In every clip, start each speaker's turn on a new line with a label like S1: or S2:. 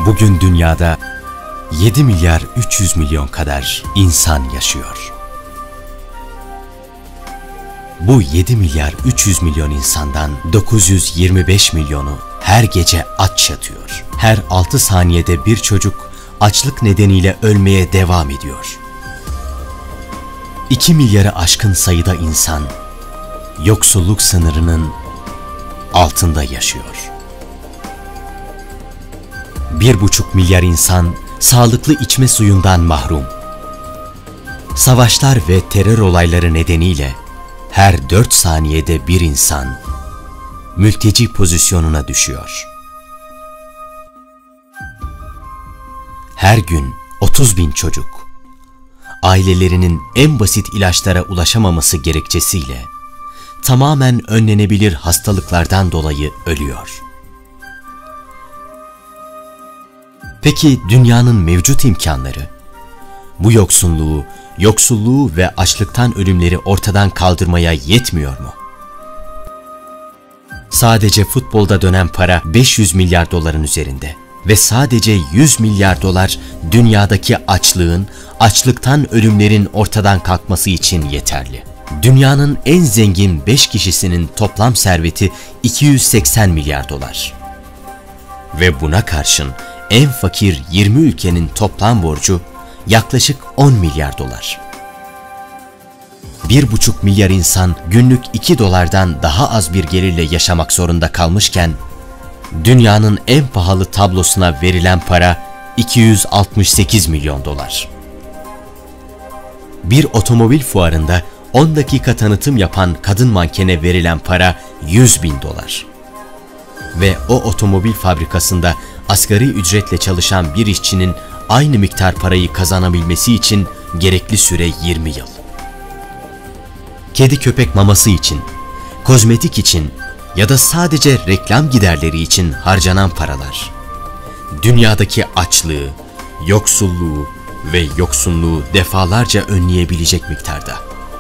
S1: Bugün dünyada 7 milyar 300 milyon kadar insan yaşıyor. Bu 7 milyar 300 milyon insandan 925 milyonu her gece aç yatıyor. Her 6 saniyede bir çocuk açlık nedeniyle ölmeye devam ediyor. 2 milyarı aşkın sayıda insan yoksulluk sınırının altında yaşıyor. 1,5 milyar insan sağlıklı içme suyundan mahrum. Savaşlar ve terör olayları nedeniyle her 4 saniyede bir insan mülteci pozisyonuna düşüyor. Her gün 30.000 çocuk, ailelerinin en basit ilaçlara ulaşamaması gerekçesiyle tamamen önlenebilir hastalıklardan dolayı ölüyor. Peki dünyanın mevcut imkanları, bu yoksulluğu ve açlıktan ölümleri ortadan kaldırmaya yetmiyor mu? Sadece futbolda dönen para 500 milyar doların üzerinde ve sadece 100 milyar dolar dünyadaki açlıktan ölümlerin ortadan kalkması için yeterli. Dünyanın en zengin 5 kişisinin toplam serveti 280 milyar dolar. Ve buna karşın en fakir 20 ülkenin toplam borcu yaklaşık 10 milyar dolar. 1,5 milyar insan günlük 2 dolardan daha az bir gelirle yaşamak zorunda kalmışken, dünyanın en pahalı tablosuna verilen para 268 milyon dolar. Bir otomobil fuarında 10 dakika tanıtım yapan kadın mankene verilen para 100 bin dolar. Ve o otomobil fabrikasında asgari ücretle çalışan bir işçinin aynı miktar parayı kazanabilmesi için gerekli süre 20 yıl. Kedi köpek maması için, kozmetik için ya da sadece reklam giderleri için harcanan paralar, dünyadaki açlığı, yoksulluğu ve yoksunluğu defalarca önleyebilecek miktarda.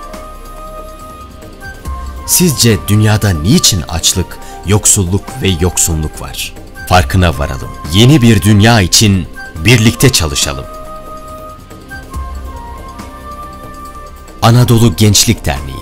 S1: Sizce dünyada niçin açlık, yoksulluk ve yoksunluk var? Farkına varalım. Yeni bir dünya için birlikte çalışalım. Anadolu Gençlik Derneği